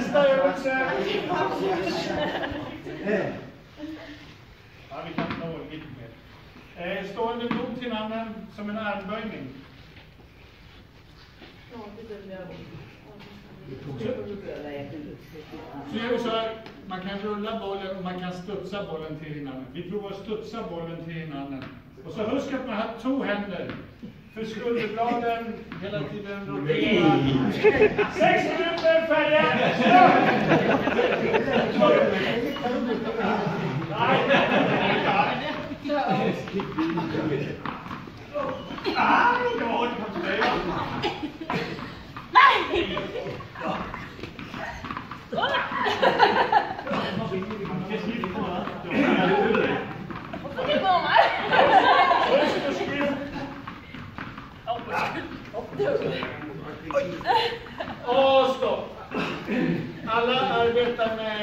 Nästa övelse. Ja, vi kan nå lite mer. Stående mot till annan som en armböjning. Så gör vi så här, man kan rulla bollen och man kan studsa bollen till hinanden. Vi provar att studsa bollen till hinanden. Och så husk att man har 2 händer. För skulderbladen hela tiden rotera. 6 minuter färdiga! Och stopp. Alla arbetar med